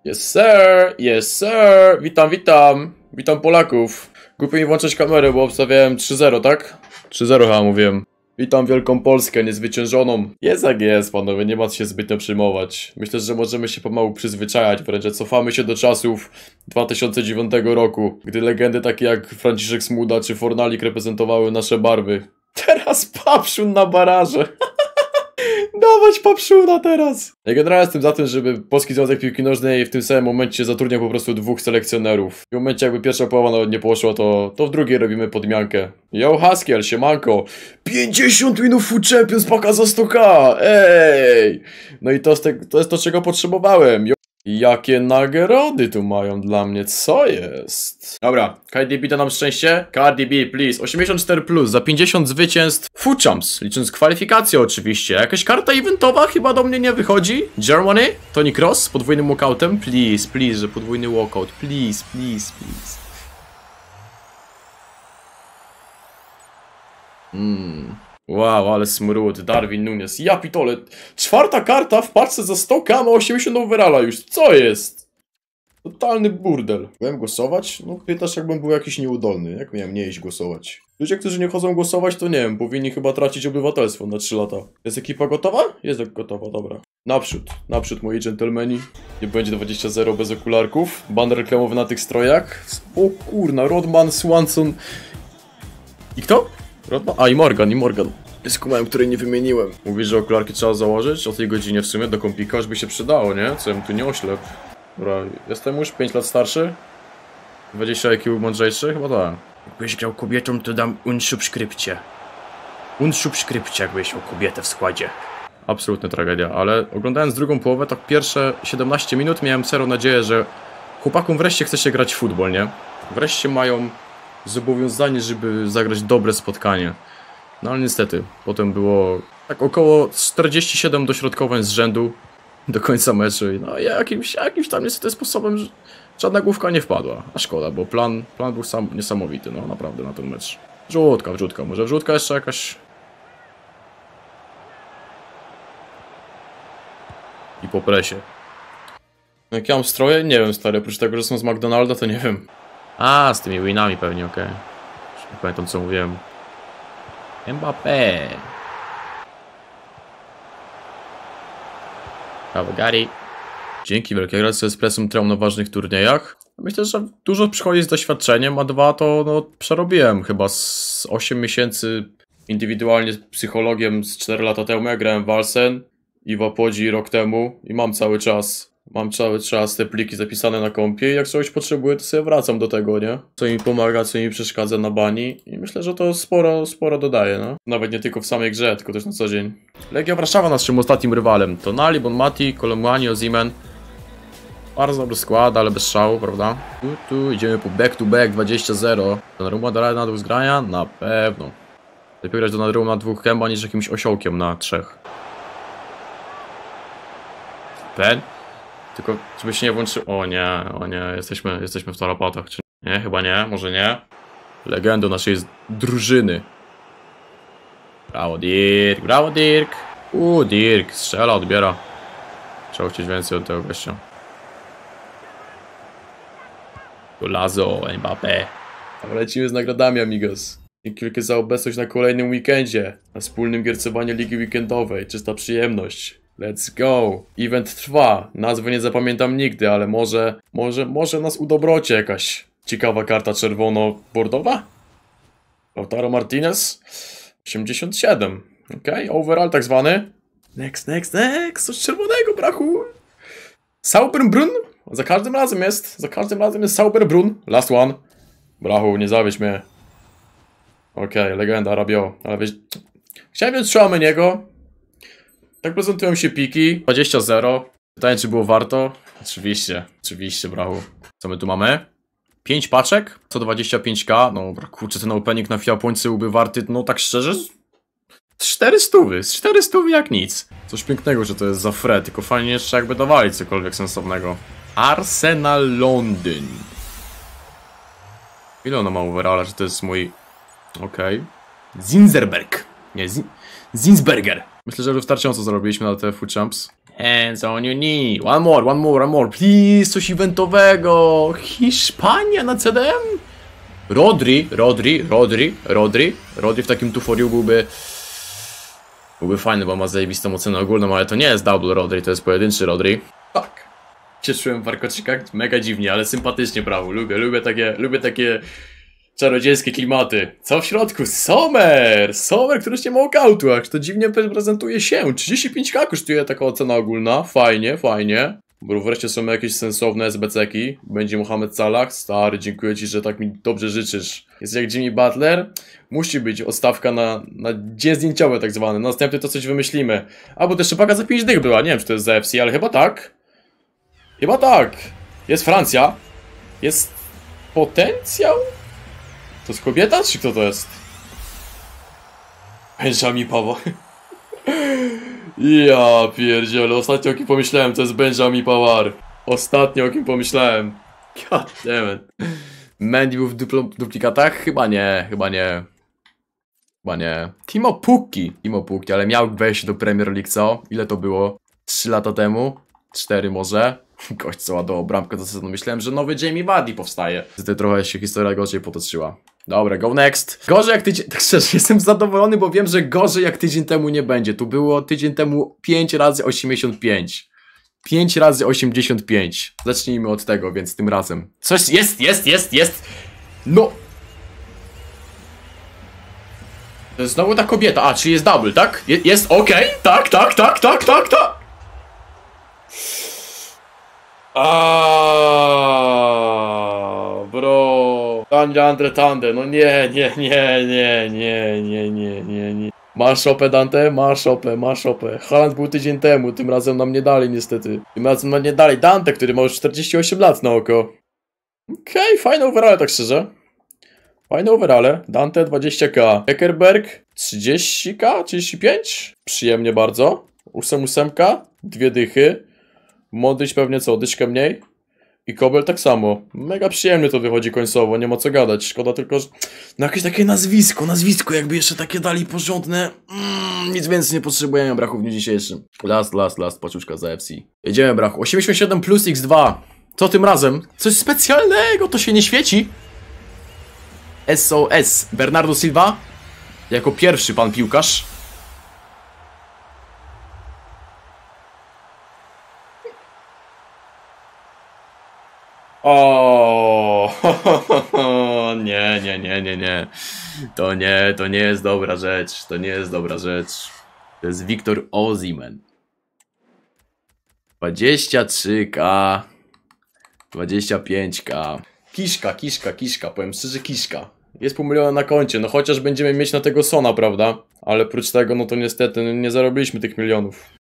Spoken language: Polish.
Yes sir, yes sir, witam Polaków. Głupio mi włączyć kamerę, bo obstawiałem 3-0, tak? 3-0 chyba mówiłem. Witam Wielką Polskę, niezwyciężoną. Jest jak jest, panowie, nie ma co się zbytnio przejmować. Myślę, że możemy się pomału przyzwyczajać, wręcz cofamy się do czasów 2009 roku, gdy legendy takie jak Franciszek Smuda czy Fornalik reprezentowały nasze barwy. Teraz Papszun na baraże. Dawać Papszuna teraz! Ja generalnie jestem za tym, żeby Polski Związek Piłki Nożnej w tym samym momencie zatrudniał po prostu 2 selekcjonerów. W momencie jakby pierwsza połowa nawet nie poszła, to w drugiej robimy podmiankę. Yo Haskiel, siemanko! 50 minut Food Champions paka za 100k! Ej! No i to jest to, czego potrzebowałem. Jakie nagrody tu mają dla mnie, co jest? Dobra, Cardi B da nam szczęście. Cardi B, please. 84 plus za 50 zwycięstw. Food Champs, licząc kwalifikacje oczywiście. Jakaś karta eventowa chyba do mnie nie wychodzi. Germany, Toni Kroos z podwójnym walkoutem. Please, please, że podwójny walkout. Please, please, please. Wow, ale smród, Darwin Núñez, ja pitole. 4. karta w paczce za 100k ma 80 overalla już, co jest? Totalny burdel. Byłem głosować? No pytasz, jakbym był jakiś nieudolny, jak miałem nie iść głosować? Ludzie, którzy nie chodzą głosować, to nie wiem, powinni chyba tracić obywatelstwo na 3 lata. Jest ekipa gotowa? Jest gotowa, dobra. Naprzód moi dżentelmeni. Nie będzie 20-0 bez okularków. Banner reklamowy na tych strojach. O kurna, Rodman, Swanson. I kto? Rodman? A, i Morgan. Skumałem, której nie wymieniłem. Mówisz, że okularki trzeba założyć o tej godzinie w sumie do kompika, już by się przydało, nie? Co ja tu nie oślep. Dobra, jestem już 5 lat starszy. 20 IQ mądrzejszy? Chyba tak. Jakbyś grał kobietą, to dam unsubskrypcję. Unsubskrypcja, jakbyś miał kobietę w składzie. Absolutna tragedia, ale oglądając drugą połowę, tak pierwsze 17 minut miałem serio nadzieję, że chłopakom wreszcie chce się grać w futbol, nie? Wreszcie mają zobowiązanie, żeby zagrać dobre spotkanie. No ale niestety, potem było tak około 47 dośrodkowań z rzędu do końca meczu i no jakimś tam niestety sposobem żadna główka nie wpadła. A szkoda, bo plan był niesamowity, no naprawdę na ten mecz. Wrzutka, może wrzutka jeszcze jakaś. I po presie. Jak ja mam stroje? Nie wiem, stary, oprócz tego, że są z McDonalda, to nie wiem. A, z tymi winami pewnie, okej. Nie pamiętam, co mówiłem. Mbappé. Brawo, Gary. Dzięki wielkie, grać z presją traum na ważnych turniejach. Myślę, że dużo przychodzi z doświadczeniem, a 2 to no przerobiłem chyba z 8 miesięcy indywidualnie z psychologiem z 4 lata temu. Ja grałem w Walsen i w Apodzi rok temu i mam cały czas te pliki zapisane na kompie i jak coś potrzebuję, to sobie wracam do tego, nie? Co mi pomaga, co mi przeszkadza na bani i myślę, że to sporo dodaje, no. Nawet nie tylko w samej grze, tylko też na co dzień. Legia Warszawa naszym ostatnim rywalem. Tonali, Bonmati, Kolomuani, Osimhen. Bardzo dobry skład, ale bez szału, prawda? Tu idziemy po back to back 20-0. Donnarumma da radę na 2 zgrania? Na pewno. Lepiej grać Donnarumma na 2 Kemba niż jakimś osiołkiem na 3. Ben? Tylko, żeby się nie włączył... O nie, jesteśmy w tarapatach, czy nie? Chyba nie, może nie. Legendą naszej drużyny. Brawo Dirk. Dirk, strzela, odbiera. Trzeba chcieć więcej od tego gościa. Golazo, Mbappé. Lecimy z nagrodami, amigos. Dzięki wielkie za obecność na kolejnym weekendzie. Na wspólnym giercowaniu ligi weekendowej. Czysta przyjemność. Let's go! Event trwa. Nazwy nie zapamiętam nigdy, ale może nas udobroci jakaś ciekawa karta czerwono-bordowa? Lautaro Martinez? 87. Okej, overall tak zwany. Next. Coś czerwonego, brachu. Sauberbrunn? Za każdym razem jest Sauberbrunn. Last one. Brachu, nie zawiedź mnie. Okej, legenda, Rabiot. Ale wiesz... Chciałem wziąć strzałamy niego. Tak prezentują się piki. 20-0. Pytanie, czy było warto? Oczywiście, brachu. Co my tu mamy? 5 paczek? Co 25k? No kurczę, ten opening na Japońcy byłby warty, no tak szczerze, 400. Z 400 jak nic. Coś pięknego, że to jest za free, tylko fajnie jeszcze jakby dawali cokolwiek sensownego. Arsenal Londyn. Ile ono ma overalla, że to jest mój... Okej. Zinzerberg. Nie, Zinsberger. Myślę, że wystarczająco zrobiliśmy na te Food Champs. Hands on your knee. One more. Please, coś eventowego. Hiszpania na CDM? Rodri w takim tuforiu byłby fajny, bo ma zajebistą ocenę ogólną, ale to nie jest double Rodri, to jest pojedynczy Rodri. Tak. Cieszyłem w warkoczykach, mega dziwnie, ale sympatycznie, brawo. Lubię takie czarodziejskie klimaty. Co w środku? Sommer, który już nie ma okautu, jak to dziwnie prezentuje się. 35k kosztuje taka ocena ogólna, fajnie. Bo wreszcie są jakieś sensowne SBC-ki. Będzie Mohamed Salah. Stary, dziękuję ci, że tak mi dobrze życzysz. Jest jak Jimmy Butler. Musi być odstawka na dzień zdjęciowy tak zwany. Następny to coś wymyślimy. Albo też szybaka za 5 dych była. Nie wiem, czy to jest za FC, ale chyba tak. Jest Francja. Jest potencjał? To jest kobieta, czy kto to jest? Benjamin Pavard. Ja pierdzielę, ostatnio o kim pomyślałem, to jest Benjamin Pavard. Ostatnio o kim pomyślałem. God damn it. Mendy był w duplikatach? Chyba nie. Timo Pukki, ale miał wejść do Premier League, co? Ile to było? 3 lata temu? 4 może? Gość co ładował bramkę do sezonu. Myślałem, że nowy Jamie Vardy powstaje. Tutaj trochę się historia gorzej potoczyła. Dobra, go next. Gorzej jak tydzień... Tak szczerze, jestem zadowolony, bo wiem, że gorzej jak tydzień temu nie będzie. Tu było tydzień temu 5 razy 85. 5 razy 85. Zacznijmy od tego, więc tym razem. Coś jest. No. To jest znowu ta kobieta. A, czy jest double, tak? Jest, okej. Tak. Bro. Andre Tande, no nie. Masz szopę, Dante? Masz szopę. Haaland był tydzień temu, tym razem nam nie dali niestety. Dante, który ma już 48 lat na oko. Okej, fajne overale tak szczerze. Fajne overale. Dante 20k. Eckerberg 30k, 35? Przyjemnie bardzo. 8, 2 dychy. Modryć pewnie co, dyszkę mniej. I Kobel tak samo. Mega przyjemnie to wychodzi końcowo, nie ma co gadać. Szkoda tylko, że... No jakieś takie nazwisko, jakby jeszcze takie dali porządne. Nic więcej nie potrzebujemy, brachu, w dniu dzisiejszym. Last, paczuszka za FC. Jedziemy, brachu. 87 plus x2. Co tym razem? Coś specjalnego, to się nie świeci. SOS. Bernardo Silva. Jako pierwszy pan piłkarz. O, nie. To nie jest dobra rzecz. To jest Victor Osimhen. 23k. 25k. Kiszka. Powiem szczerze, kiszka. Jest pół miliona na koncie, no chociaż będziemy mieć na tego Sona, prawda? Ale oprócz tego, no to niestety nie zarobiliśmy tych milionów.